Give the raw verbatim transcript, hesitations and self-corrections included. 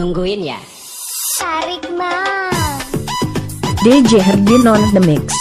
Nungguin ya. Tarik mang. D J Herdin on the mix.